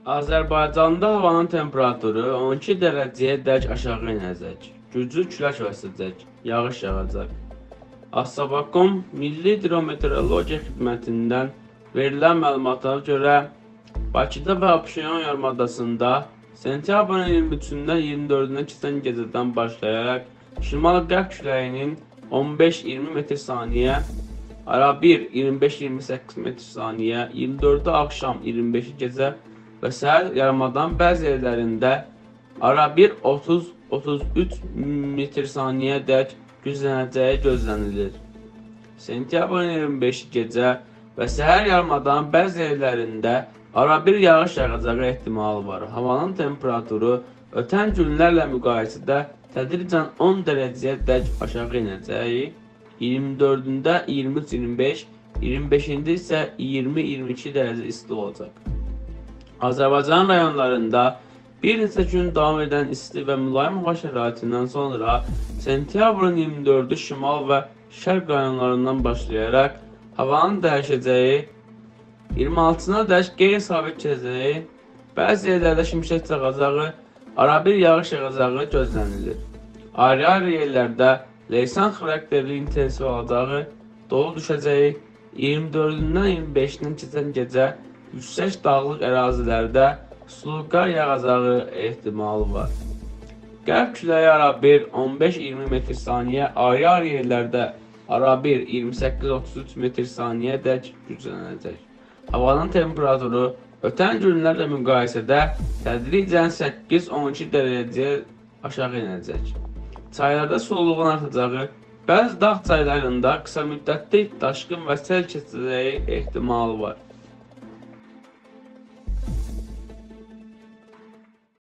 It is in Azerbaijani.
Azərbaycanda havanın temperaturu 12 dərəcəyə dək aşağı inəcək. Güclü külək əsəcək, yağış yağacaq. Astrobacom Milli Hidrometeorologiya Xidmətindən verilən məlumata görə Bakıda və Abşeron yarımadasında sentyabrın 23-dən 24-nə keçən gecədən başlayaraq şimal-qərb küləyinin 15-20 metr/saniyə, arabir 25-28 metr/saniyə, 24-də axşam 25-i gecə və səhər yarımadanın bəzi yerlərində arabir 30-33 metr/saniyə dək güclənəcəyi gözlənilir. Sentyabrın 25-i gecə və səhər yarımadanın bəzi yerlərində arabir yağış yağacağı ehtimalı var. Havanın temperaturu ötən günlərlə müqayisədə tədricən 10 dərəcəyə dək aşağı inəcəyi, 24-də 23-25, 25-də isə 20-22 dərəcə isti olacaq. Azərbaycan rayonlarında bir neçə gün davam edən isti və mülayim hava şəraitindən sonra sentyabrın 24-ü şimal və şərq rayonlarından başlayaraq havanın dəyişəcəyi, 26-sına dək qeyri-sabit keçəcəyi, bəzi yerlərdə şimşək çaxacağı, arabir yağış yağacağı gözlənilir. Ayrı-ayrı yerlərdə leysan xarakterli intensiv olacağı, dolu düşəcəyi, 24-dən 25-dən keçən gecə yüksək dağlıq ərazilərdə sulu qar yağacağı ehtimalı var. Qərb küləyi arabir 15-20 metr/saniyə, ayrı-ayrı yerlərdə arabir 28-33 metr/saniyə dək güclənəcək. Havanın temperaturu ötən günlərlə müqayisədə tədricən 8-12 dərəcəyə aşağı inəcək. Çaylarda sululuğun artacağı, bəzi dağ çaylarında qısa müddətli daşqın və sel keçəcəyi ehtimalı var.